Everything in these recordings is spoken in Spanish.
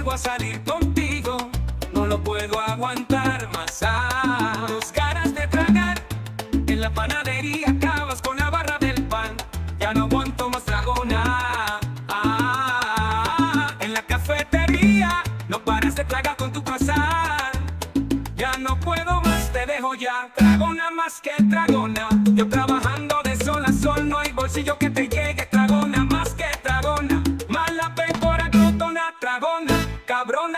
vuelvo a salir contigo, no lo puedo aguantar más. Tus ganas de tragar, en la panadería acabas con la barra del pan. Ya no aguanto más, dragona. En la cafetería no paras de tragar con tu croissant. Ya no puedo más, te dejo ya, dragona más que dragona. Yo trabajando de sol a sol, no hay bolsillo que te llegue, dragona más que dragona. Mala pecora, glotona, dragona, cabrona.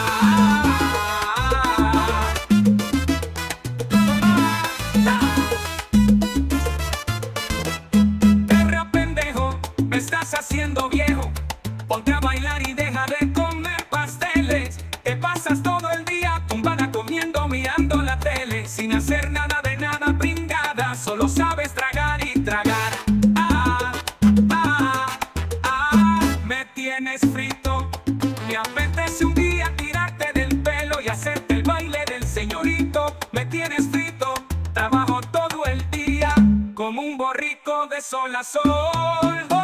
Perra pendejo, me estás haciendo viejo. Ponte a bailar y deja de comer pasteles. Te pasas todo el día tumbada comiendo, mirando la tele, sin hacer nada de nada, pringada. Solo sabes tragar y tragar. Me tienes frito. Me apetece un día tirarte del pelo y hacerte el baile del señorito. Me tienes frito. Trabajo todo el día como un borrico de sol a sol.